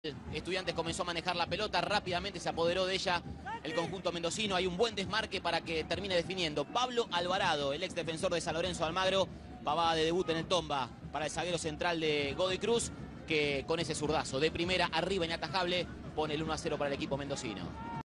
Estudiantes comenzó a manejar la pelota, rápidamente se apoderó de ella el conjunto mendocino. Hay un buen desmarque para que termine definiendo Pablo Alvarado, el ex defensor de San Lorenzo Almagro. Pavada de debut en el Tomba para el zaguero central de Godoy Cruz, que con ese zurdazo de primera arriba inatajable pone el 1-0 para el equipo mendocino.